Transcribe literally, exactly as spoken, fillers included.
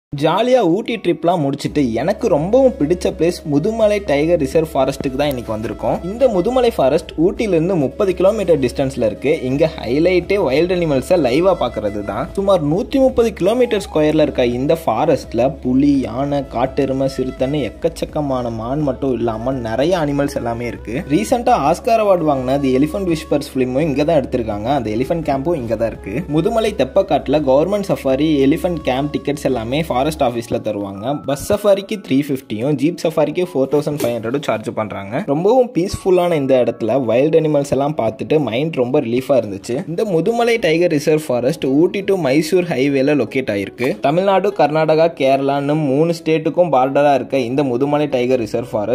ஜாலியா ஊட்டி ட்ரிப்லாம் முடிச்சிட்டு எனக்கு ரொம்பவும் பிடிச்ச பிளேஸ் முதுமலை டைகர் ரிசர்வ் ஃபாரஸ்ட்டுக்கு தான் இன்னைக்கு வந்திருக்கோம். இந்த முதுமலை ஃபாரஸ்ட் ஊட்டியிலிருந்து முப்பது கிலோமீட்டர் டிஸ்டன்ஸ்ல இருக்கு. இங்க ஹைலைட்டே வைல்ட் அனிமல்ஸை லைவா பாக்குறது தான். சுமார் நூத்தி முப்பது கிலோமீட்டர் ஸ்கொயர்ல இருக்க இந்த ஃபாரஸ்ட்ல புலி, யானை, காட்டெருமை, சிறுத்தைன்னு எக்கச்சக்கமான மான் மட்டும் இல்லாம நிறைய அனிமல்ஸ் எல்லாமே இருக்கு. ரீசெண்டா ஆஸ்கார் அவார்டு வாங்கின தி எலிஃபென்ட் விஸ்பர்ஸ் பிலிமும் இங்க தான் எடுத்திருக்காங்க. அந்த எலிஃபென்ட் கேம்பும் இங்க தான் இருக்கு. முதுமலை தெப்பக்காட்டுல government safari, elephant camp tickets எல்லாமே ஃபாரஸ்ட் ஆஃபீஸ்ல தருவாங்க. பஸ் சஃபாரிக்கு த்ரீ ஃபிஃப்டியும் ஜீப் சஃபாரிக்கு ஃபோர் தௌசண்ட் ஃபைவ் ஹண்ட்ரடும் சார்ஜ் பண்றாங்க. ரொம்பவும் பீஸ்ஃபுல்லான இந்த இடத்துல வைல்ட் அனிமல்ஸ் எல்லாம் பார்த்துட்டு மைண்ட் ரொம்ப ரிலீஃபா இருந்துச்சு. இந்த Mudumalai tiger reserve forest Ooty to Mysore ஹைவேல லொகேட் ஆயிருக்கு. தமிழ்நாடு, கர்நாடகா, கேரளான்னு மூணு ஸ்டேட்டுக்கும் பார்டரா இருக்க இந்த முதுமலை டைகர் ரிசர்வ் ஃபாரஸ்ட்